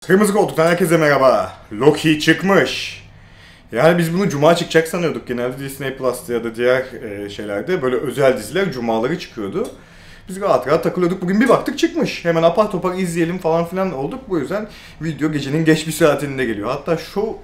Kırmızı Koltuk'tan herkese merhaba. Loki çıkmış. Yani biz bunu Cuma çıkacak sanıyorduk. Genelde Disney Plus'ta ya da diğer şeylerde böyle özel diziler Cumaları çıkıyordu. Biz rahat rahat takılıyorduk. Bugün bir baktık çıkmış. Hemen apar topar izleyelim falan filan olduk. Bu yüzden video gecenin geç bir saatinde geliyor. Hatta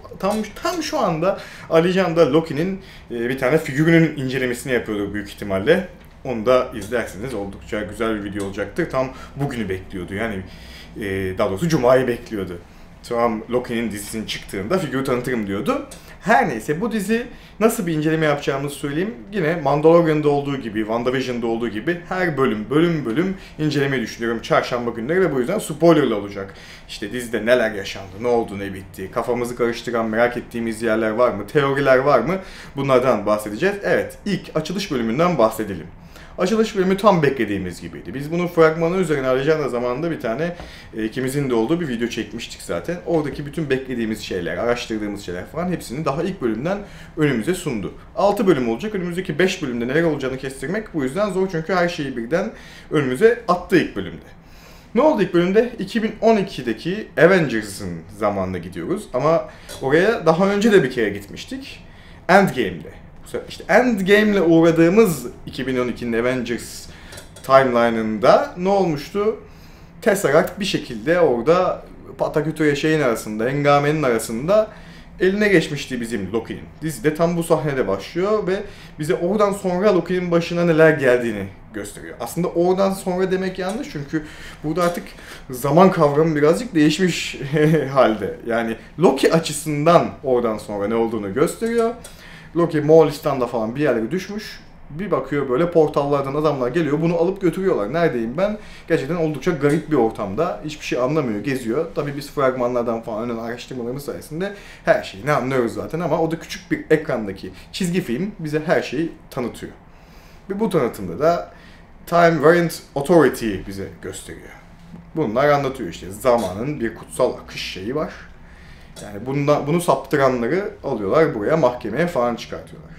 tam şu anda Alican da Loki'nin bir tane figürünün incelemesini yapıyordu büyük ihtimalle. Onu da izlersiniz. Oldukça güzel bir video olacaktır. Tam bugünü bekliyordu. Yani daha doğrusu Cuma'yı bekliyordu. Tamam, Loki'nin dizisinin çıktığında figürü tanıtırım diyordu. Her neyse, bu dizi nasıl bir inceleme yapacağımızı söyleyeyim. Yine Mandalorian'da olduğu gibi, WandaVision'da olduğu gibi her bölüm incelemeyi düşünüyorum çarşamba günleri ve bu yüzden spoilerlı olacak. İşte dizide neler yaşandı, ne oldu, ne bitti, kafamızı karıştıran, merak ettiğimiz yerler var mı, teoriler var mı, bunlardan bahsedeceğiz. Evet, ilk açılış bölümünden bahsedelim. Açılış bölümü tam beklediğimiz gibiydi. Biz bunun fragmanı üzerine arayacağınız zamanında bir tane ikimizin de olduğu bir video çekmiştik zaten. Oradaki bütün beklediğimiz şeyler, araştırdığımız şeyler falan hepsini daha ilk bölümden önümüze sundu. 6 bölüm olacak. Önümüzdeki 5 bölümde neler olacağını kestirmek bu yüzden zor, çünkü her şeyi birden önümüze attı ilk bölümde. Ne oldu ilk bölümde? 2012'deki Avengers'ın zamanına gidiyoruz ama oraya daha önce de bir kere gitmiştik. Endgame'de. İşte Endgame'le uğradığımız 2012'nin Avengers timeline'ında ne olmuştu? Tesseract bir şekilde orada Patakütü'ye şeyin arasında, hengamenin arasında eline geçmişti bizim Loki'nin. Dizi de tam bu sahnede başlıyor ve bize oradan sonra Loki'nin başına neler geldiğini gösteriyor. Aslında oradan sonra demek yanlış, çünkü burada artık zaman kavramı birazcık değişmiş halde. Yani Loki açısından oradan sonra ne olduğunu gösteriyor. Loki Moğolistan'da falan bir yerlere düşmüş. Bir bakıyor böyle portallardan adamlar geliyor. Bunu alıp götürüyorlar. Neredeyim ben? Gerçekten oldukça garip bir ortamda. Hiçbir şey anlamıyor, geziyor. Tabii biz fragmanlardan falan önemli araştırmalarımız sayesinde her şeyini anlıyoruz zaten, ama o da küçük bir ekrandaki çizgi film bize her şeyi tanıtıyor. Ve bu tanıtımda da Time Variant Authority bize gösteriyor. Bunlar anlatıyor işte. Zamanın bir kutsal akış şeyi var. Yani bunu saptıranları alıyorlar buraya, mahkemeye falan çıkartıyorlar.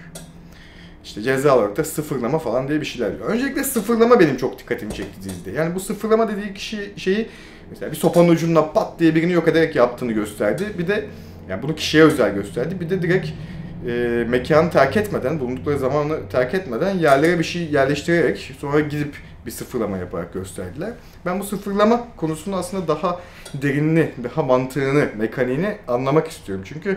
İşte ceza olarak da sıfırlama falan diye bir şeyler diyor. Öncelikle sıfırlama benim çok dikkatimi çekti dizide. Yani bu sıfırlama dediği şeyi mesela bir sopanın ucunda pat diye birini yok ederek yaptığını gösterdi. Bir de yani bunu kişiye özel gösterdi. Bir de direkt mekanı terk etmeden, bulundukları zamanı terk etmeden yerlere bir şey yerleştirerek sonra gidip bir sıfırlama yaparak gösterdiler. Ben bu sıfırlama konusunu aslında daha derinini, daha mantığını, mekaniğini anlamak istiyorum. Çünkü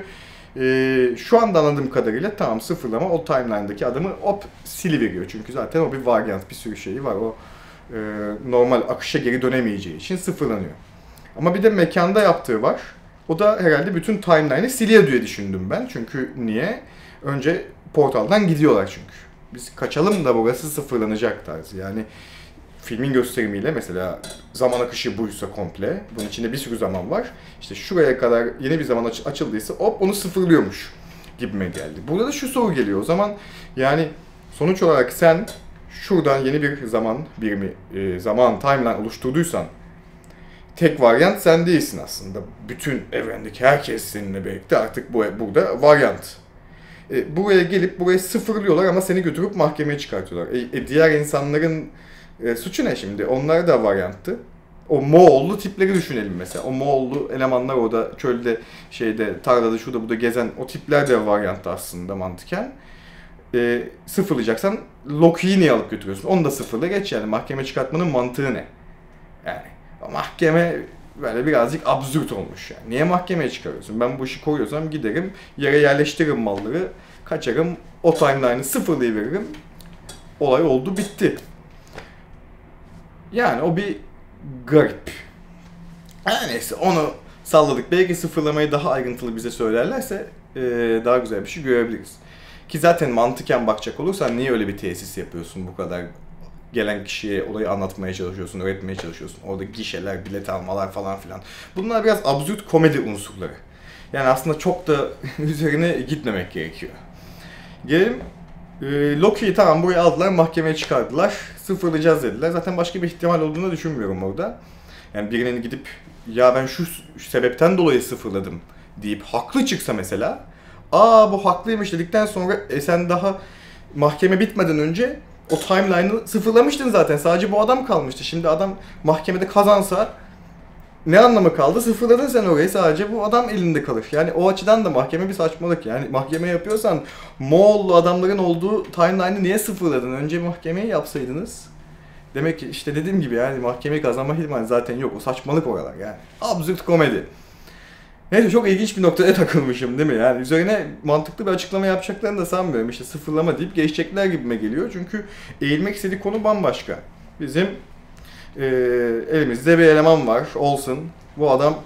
şu anda anladığım kadarıyla tamam, sıfırlama o timeline'daki adamı hop siliveriyor. Çünkü zaten o bir varyant, bir sürü şeyi var. O normal akışa geri dönemeyeceği için sıfırlanıyor. Ama bir de mekanda yaptığı var. O da herhalde bütün timeline'ı siliyor diye düşündüm ben. Çünkü niye? Önce portaldan gidiyorlar çünkü. Biz kaçalım da burası sıfırlanacak tarzı. Yani filmin gösterimiyle mesela zaman akışı buysa komple, bunun içinde bir sürü zaman var. İşte şuraya kadar yeni bir zaman açıldıysa hop onu sıfırlıyormuş gibime geldi. Burada da şu soru geliyor o zaman, yani sonuç olarak sen şuradan yeni bir zaman birimi, zaman timeline oluşturduysan tek varyant sen değilsin aslında. Bütün evrendeki herkes seninle birlikte artık burada varyant. Buraya gelip burayı sıfırlıyorlar ama seni götürüp mahkemeye çıkartıyorlar. Diğer insanların suçu ne şimdi? Onlar da varyanttı. O Moğollu tipleri düşünelim mesela. O Moğollu elemanlar orada çölde, tarlada, şurada burada gezen o tipler de varyanttı aslında mantıken. Sıfırlayacaksan Loki'yi niye alıp götürüyorsun? Onu da sıfırla geç, yani mahkeme çıkartmanın mantığı ne? Yani mahkeme böyle birazcık absürt olmuş yani. Niye mahkemeye çıkarıyorsun? Ben bu işi koyuyorsam giderim, yere yerleştiririm malları, kaçarım, o timeline'ı sıfırlayıveririm. Olay oldu, bitti. Yani o bir garip. Neyse, onu salladık. Belki sıfırlamayı daha ayrıntılı bize söylerlerse daha güzel bir şey görebiliriz. Ki zaten mantıken bakacak olursan niye öyle bir tesis yapıyorsun, bu kadar gelen kişiye olayı anlatmaya çalışıyorsun, öğretmeye çalışıyorsun. Orada gişeler, bilet almalar falan filan. Bunlar biraz absürt komedi unsurları. Yani aslında çok da üzerine gitmemek gerekiyor. Gelelim, Loki'yi tamam buraya aldılar, mahkemeye çıkardılar. Sıfırlayacağız dediler. Zaten başka bir ihtimal olduğunu düşünmüyorum orada. Yani birinin gidip ya ben şu sebepten dolayı sıfırladım deyip haklı çıksa mesela, bu haklıymış dedikten sonra sen daha mahkeme bitmeden önce o timeline'ı sıfırlamıştın zaten. Sadece bu adam kalmıştı. Şimdi adam mahkemede kazansa ne anlamı kaldı? Sıfırladın sen orayı, sadece bu adam elinde kalır. Yani o açıdan da mahkeme bir saçmalık. Yani mahkeme yapıyorsan Moğollu adamların olduğu timeline'ı niye sıfırladın? Önce mahkemeyi yapsaydınız. Demek ki işte dediğim gibi yani mahkemeyi kazanma ihtimali zaten yok. O saçmalık oralar yani. Absürt komedi. Neyse, çok ilginç bir noktaya takılmışım değil mi? Yani üzerine mantıklı bir açıklama yapacaklarını da sanmıyorum. İşte sıfırlama deyip geçecekler gibime geliyor. Çünkü eğilmek istediği konu bambaşka. Bizim elimizde bir eleman var, olsun. Bu adam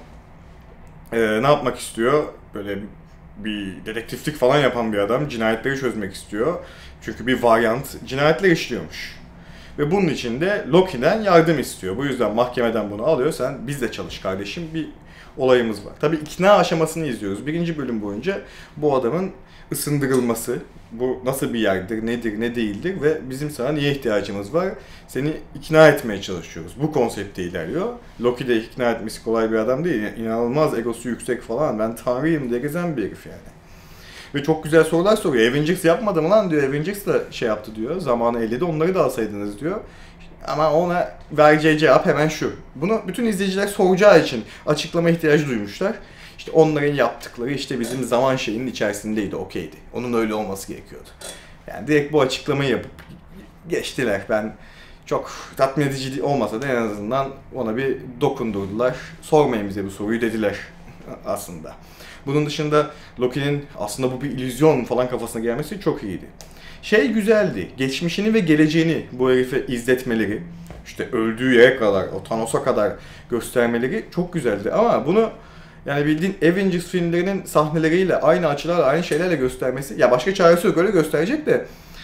ne yapmak istiyor? Böyle bir dedektiflik falan yapan bir adam. Cinayetleri çözmek istiyor. Çünkü bir varyant cinayetler işliyormuş. Ve bunun için de Loki'den yardım istiyor. Bu yüzden mahkemeden bunu alıyor. Sen bizle çalış kardeşim, bir olayımız var. Tabii ikna aşamasını izliyoruz. Birinci bölüm boyunca bu adamın ısındırılması, bu nasıl bir yerdir, nedir, ne değildir ve bizim sana niye ihtiyacımız var, seni ikna etmeye çalışıyoruz. Bu konsepte ilerliyor. Loki de ikna etmesi kolay bir adam değil. İnanılmaz egosu yüksek falan. Ben tanrıyım diye gezen bir herif yani. Ve çok güzel sorular soruyor. Avengers yapmadı mı lan diyor. Avengers da şey yaptı diyor. Zamanı elledi, onları da alsaydınız diyor. Ama ona vereceği cevap hemen şu. Bunu bütün izleyiciler soracağı için açıklama ihtiyacı duymuşlar. İşte onların yaptıkları işte bizim zaman şeyinin içerisindeydi, okeydi. Onun öyle olması gerekiyordu. Yani direkt bu açıklamayı yapıp geçtiler. Ben çok tatmin edici olmasa da en azından ona bir dokundurdular. Sormayın bize bu soruyu dediler aslında. Bunun dışında Loki'nin aslında bu bir illüzyon falan kafasına gelmesi çok iyiydi. Şey güzeldi, geçmişini ve geleceğini bu herife izletmeleri, işte öldüğü yere kadar, o Thanos'a kadar göstermeleri çok güzeldi. Ama bunu yani bildiğin Avengers filmlerinin sahneleriyle, aynı açılarla, aynı şeylerle göstermesi, ya başka çaresi yok, öyle gösterecek de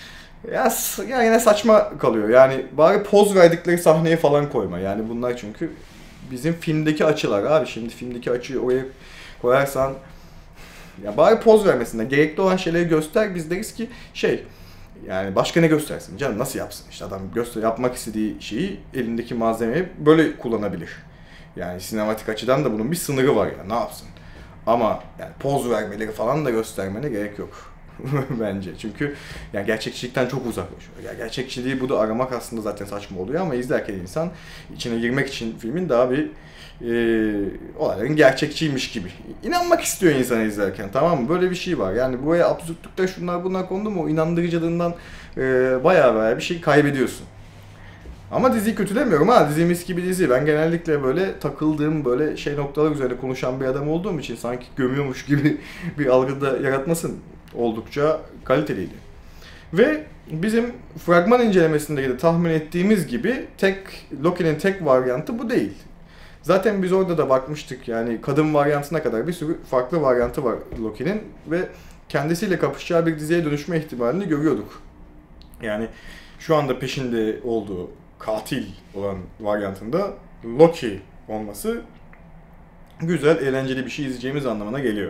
ya yine saçma kalıyor. Yani bari poz verdikleri sahneye falan koyma. Yani bunlar çünkü bizim filmdeki açılar abi. Şimdi filmdeki açıyı oraya koyarsan ya bari poz vermesinden gerekli olan şeyleri göster, biz deriz ki yani başka ne göstersin canım, nasıl yapsın, işte adam yapmak istediği şeyi, elindeki malzemeyi böyle kullanabilir. Yani sinematik açıdan da bunun bir sınırı var ya, ne yapsın. Ama yani poz vermeleri falan da göstermene gerek yok bence. Çünkü yani gerçekçilikten çok uzaklaşıyor. Yani gerçekçiliği burada aramak aslında zaten saçma oluyor ama izlerken insan içine girmek için filmin daha bir olayların gerçekçiymiş gibi İnanmak istiyor insan izlerken, tamam mı? Böyle bir şey var. Yani buraya absürtlükte şunlar bunlar kondu mu, o inandırıcılığından bayağı bir şey kaybediyorsun. Ama diziyi kötülemiyorum ha. Dizi mis gibi dizi. Ben genellikle böyle takıldığım böyle noktalar üzerine konuşan bir adam olduğum için sanki gömüyormuş gibi bir algıda yaratmasın. Oldukça kaliteliydi. Ve bizim fragman incelemesinde de tahmin ettiğimiz gibi Loki'nin tek varyantı bu değil. Zaten biz orada da bakmıştık, yani kadın varyantına kadar bir sürü farklı varyantı var Loki'nin ve kendisiyle kapışacağı bir diziye dönüşme ihtimalini görüyorduk. Yani şu anda peşinde olduğu katil olan varyantında Loki olması güzel, eğlenceli bir şey izleyeceğimiz anlamına geliyor.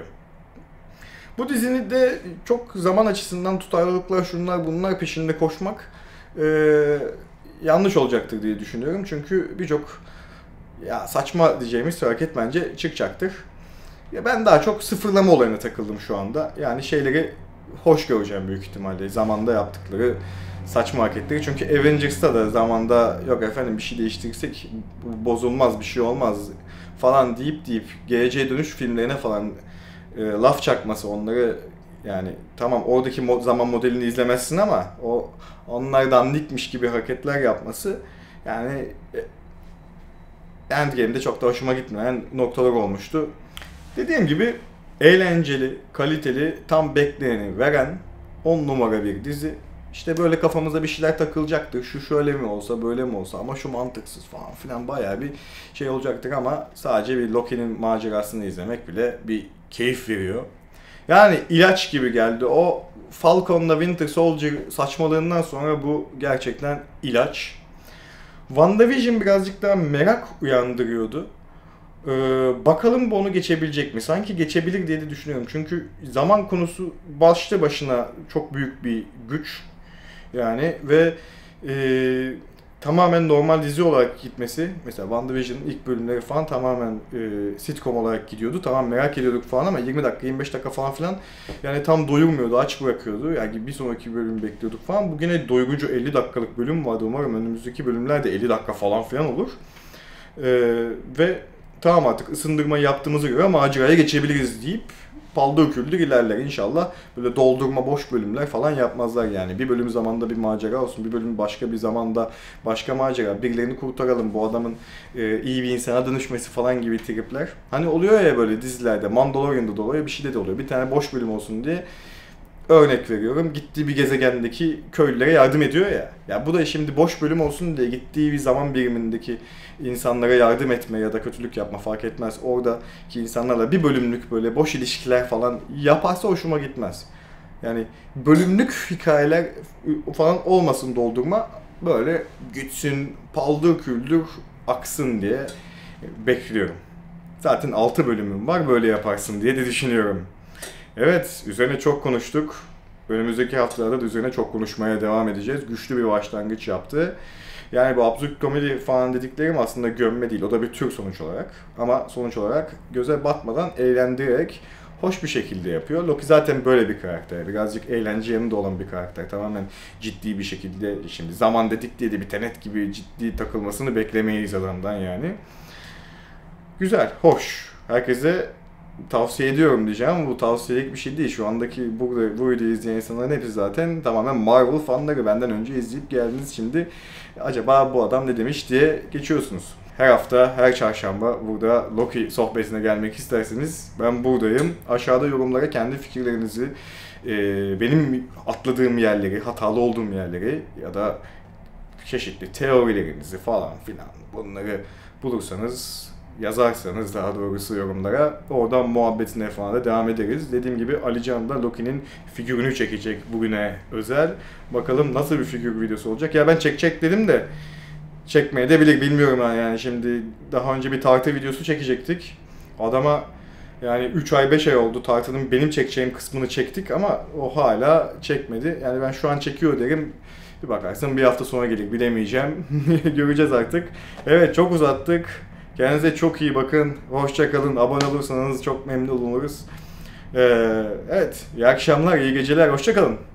Bu dizinin de çok zaman açısından tutarlılıklar, şunlar bunlar peşinde koşmak yanlış olacaktır diye düşünüyorum. Çünkü birçok saçma diyeceğimiz hareket bence çıkacaktır. Ya ben daha çok sıfırlama olayına takıldım şu anda. Yani şeyleri hoş göreceğim büyük ihtimalle. Zamanda yaptıkları saçma hareketleri. Çünkü Avengers'ta da zamanda yok efendim bir şey değiştirirsek bozulmaz, bir şey olmaz falan deyip geleceğe dönüş filmlerine falan laf çakması, onları yani tamam oradaki zaman modelini izlemezsin ama onlar dandikmiş gibi hareketler yapması yani Endgame'de çok da hoşuma gitmeyen noktalar olmuştu. Dediğim gibi eğlenceli, kaliteli, tam bekleneni veren 10 numara bir dizi. İşte böyle kafamıza bir şeyler takılacaktır. Şu şöyle mi olsa, böyle mi olsa ama şu mantıksız falan filan bayağı bir şey olacaktır ama sadece bir Loki'nin macerasını izlemek bile bir keyif veriyor. Yani ilaç gibi geldi. O Falcon'la Winter Soldier saçmalığından sonra bu gerçekten ilaç. WandaVision birazcık daha merak uyandırıyordu. Bakalım bu onu geçebilecek mi? Sanki geçebilir diye de düşünüyorum. Çünkü zaman konusu başlı başına çok büyük bir güç. Yani ve tamamen normal dizi olarak gitmesi. Mesela WandaVision'ın ilk bölümleri falan tamamen sitcom olarak gidiyordu. Tamam merak ediyorduk falan ama 20 dakika 25 dakika falan filan yani tam doyurmuyordu, aç bırakıyordu. Yani bir sonraki bölümü bekliyorduk falan. Bu yine doyurucu 50 dakikalık bölüm vardı. Umarım önümüzdeki bölümler de 50 dakika falan filan olur. Ve tamam artık ısındırma yaptığımıza göre maceraya geçebiliriz deyip paldır küldür ilerler. İnşallah böyle doldurma boş bölümler falan yapmazlar yani. Bir bölüm zamanda bir macera olsun, bir bölüm başka bir zamanda başka macera. Birilerini kurtaralım, bu adamın iyi bir insana dönüşmesi falan gibi tripler. Hani oluyor ya böyle dizilerde, Mandalorian'da da oluyor, bir şeyde de oluyor. Bir tane boş bölüm olsun diye örnek veriyorum. Gittiği bir gezegendeki köylülere yardım ediyor ya. Ya bu da şimdi boş bölüm olsun diye gittiği bir zaman birimindeki insanlara yardım etme ya da kötülük yapma fark etmez. Oradaki insanlarla bir bölümlük böyle boş ilişkiler falan yaparsa hoşuma gitmez. Yani bölümlük hikayeler falan olmasın doldurma. Böyle gitsin paldır küldür aksın diye bekliyorum. Zaten 6 bölümüm var, böyle yaparsın diye de düşünüyorum. Evet, üzerine çok konuştuk. Önümüzdeki haftalarda da üzerine çok konuşmaya devam edeceğiz. Güçlü bir başlangıç yaptı. Yani bu absürt komedi falan dediklerim aslında gömme değil. O da bir tür sonuç olarak. Ama sonuç olarak göze batmadan eğlendirerek hoş bir şekilde yapıyor. Loki zaten böyle bir karakter. Birazcık eğlence yanında olan bir karakter. Tamamen ciddi bir şekilde, şimdi zaman dedik diye de bir Tenet gibi ciddi takılmasını beklemeyiz adamdan yani. Güzel, hoş. Herkese tavsiye ediyorum diyeceğim ama bu tavsiyelik bir şey değil. Şu andaki bu videoyu izleyen insanların hepsi zaten tamamen Marvel fanları. Benden önce izleyip geldiniz, şimdi acaba bu adam ne demiş diye geçiyorsunuz. Her hafta, her çarşamba burada Loki sohbetine gelmek isterseniz ben buradayım. Aşağıda yorumlara kendi fikirlerinizi, benim atladığım yerleri, hatalı olduğum yerleri ya da çeşitli teorilerinizi falan filan bunları bulursanız, yazarsanız daha doğrusu yorumlara, oradan muhabbetine falan da devam ederiz. Dediğim gibi Alican da Loki'nin figürünü çekecek bugüne özel. Bakalım nasıl bir figür videosu olacak. Ya ben çekecek dedim de çekmeye de bilir, bilmiyorum yani. Şimdi daha önce bir tartı videosu çekecektik. Adama yani 3 ay 5 ay oldu, tartının benim çekeceğim kısmını çektik ama o hala çekmedi. Yani ben şu an çekiyor derim. Bir bakarsın bir hafta sonra gelir, bilemeyeceğim. Göreceğiz artık. Evet, çok uzattık. Kendinize çok iyi bakın. Hoşça kalın. Abone olursanız çok memnun oluruz. Evet, iyi akşamlar, iyi geceler. Hoşça kalın.